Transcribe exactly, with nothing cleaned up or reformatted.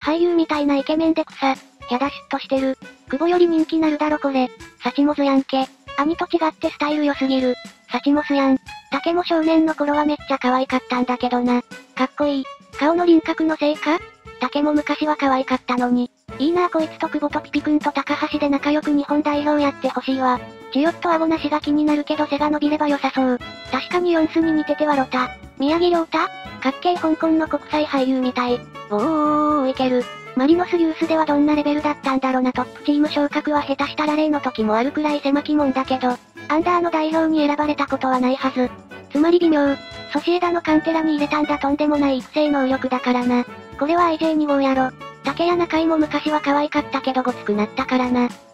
俳優みたいなイケメンで草。やだシュッとしてる。久保より人気なるだろこれ。サチモズやんけ。兄と違ってスタイル良すぎる。サチモスやん。竹も少年の頃はめっちゃ可愛かったんだけどな。かっこいい。顔の輪郭のせいか？竹も昔は可愛かったのに。いいなぁこいつと久保とピピくんと高橋で仲良く日本代表やってほしいわ。チヨッと顎なしが気になるけど背が伸びれば良さそう。確かにヨンスに似ててはロタ。宮城亮太？かっけー香港の国際俳優みたい。おーおーおーいける。マリノスユースではどんなレベルだったんだろな。トップチーム昇格は下手したら例の時もあるくらい狭きもんだけど、アンダーの代表に選ばれたことはないはず。つまり微妙。ソシエダのカンテラに入れたんだとんでもない育成能力だからな。これは アイジェーに 号やろ。竹や中井も昔は可愛かったけどごつくなったからな。